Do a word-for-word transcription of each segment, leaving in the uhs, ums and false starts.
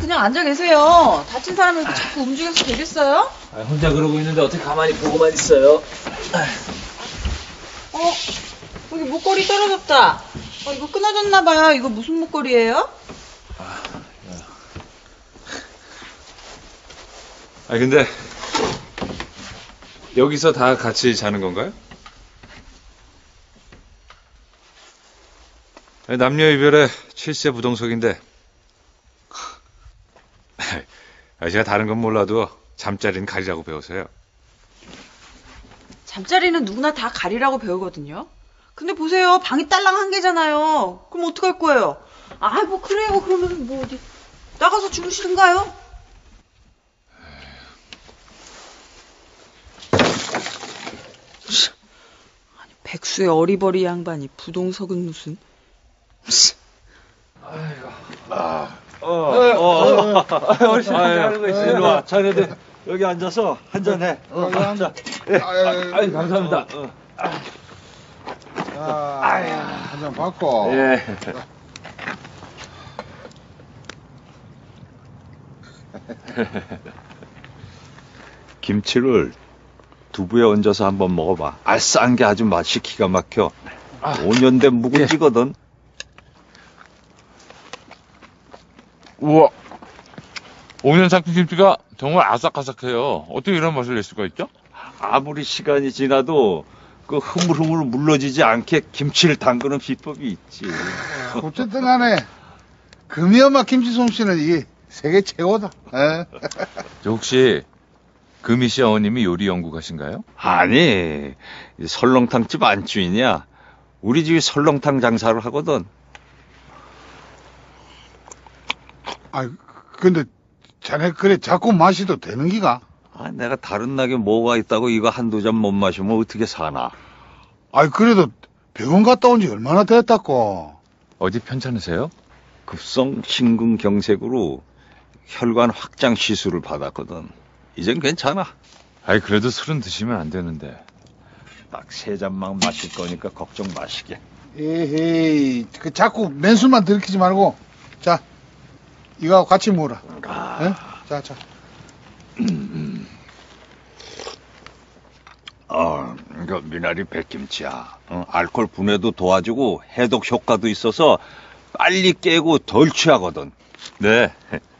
그냥 앉아 계세요. 다친 사람을 자꾸 움직여서 되겠어요? 아, 혼자 그러고 있는데 어떻게 가만히 보고만 있어요? 어? 여기 목걸이 떨어졌다. 어, 이거 끊어졌나봐요. 이거 무슨 목걸이에요? 아니 근데 여기서 다 같이 자는 건가요? 남녀 이별의 칠세 부동석인데 제가 다른 건 몰라도 잠자리는 가리라고 배워서요. 잠자리는 누구나 다 가리라고 배우거든요. 근데 보세요. 방이 딸랑 한 개잖아요. 그럼 어떡할 거예요? 아, 뭐 그래요. 그러면 뭐 어디 나가서 주무시든가요? 아니, 백수의 어리버리 양반이 부동석은 무슨... 아이고. 아, 어, 어, 어, 어르신 잘하고 있어요. 일로 와. 자네들 여기 앉아서 한잔 해. 어, 자, 예. 아유, 감사합니다. 어. 자, 한잔 받고. 예. 김치를 두부에 얹어서 한번 먹어봐. 알싸한 게 아주 맛이 기가 막혀. 오 년 된 묵은지거든. 우와, 오 년 삭힌 김치가 정말 아삭아삭해요. 어떻게 이런 맛을 낼 수가 있죠? 아무리 시간이 지나도 그 흐물흐물 물러지지 않게 김치를 담그는 비법이 있지. 어쨌든 간에 금이 엄마 김치 솜씨는 이게 세계 최고다. 에? 저 혹시 금희 씨 어머님이 요리 연구가신가요? 아니, 설렁탕집 안주인이야. 우리 집이 설렁탕 장사를 하거든. 아, 근데 자네 그래 자꾸 마시도 되는 기가? 아, 내가 다른 낙에 뭐가 있다고 이거 한두 잔 못 마시면 어떻게 사나. 아이, 그래도 병원 갔다 온 지 얼마나 됐다고. 어디 편찮으세요? 급성 심근경색으로 혈관 확장 시술을 받았거든. 이젠 괜찮아. 아이, 그래도 술은 드시면 안 되는데. 딱 세 잔만 마실 거니까 걱정 마시게. 에헤이, 그 자꾸 맨술만 들키지 말고, 자, 이거하고 같이 먹어라. 아. 에? 자, 자. 어, 이거 미나리 백김치야. 어, 알코올 분해도 도와주고 해독 효과도 있어서 빨리 깨고 덜 취하거든. 네.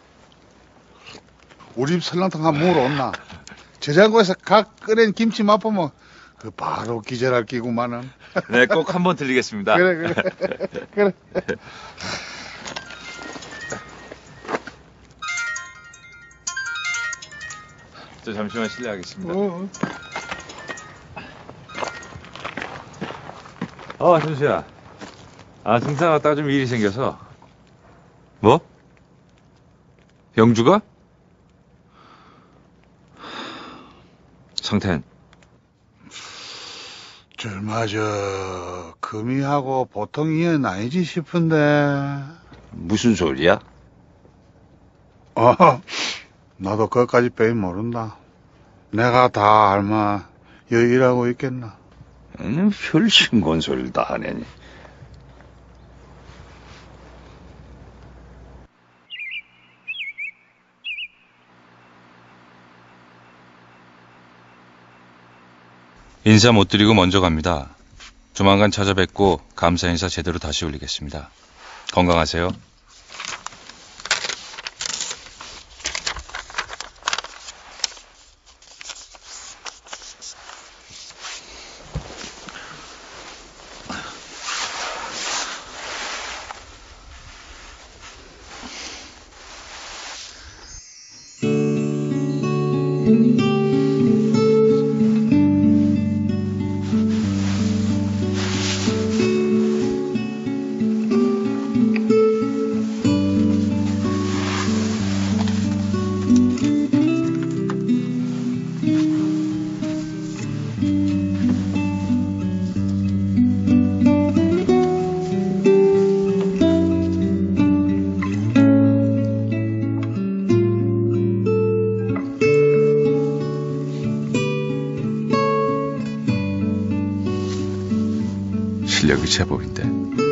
우리 집 설렁탕 한번 먹으러 온나. 저장고에서 각 끓인 김치 맛보면 그 바로 기절할 끼구만은. 네, 꼭 한번 들리겠습니다. 그래, 그래. 그래. 저 잠시만 실례하겠습니다. 어. 어, 준수야. 아, 등산 왔다가 좀 일이 생겨서. 뭐? 영주가? 성태는? 절마 저 금이하고 보통 이은 아니지 싶은데. 무슨 소리야? 어, 나도 그것까지 빼이 모른다. 내가 다 알마 여기 일하고 있겠나. 음, 별 신곤 소리를 다 하네니. 인사 못 드리고 먼저 갑니다. 조만간 찾아뵙고 감사 인사 제대로 다시 올리겠습니다. 건강하세요. 실력이 제법인데.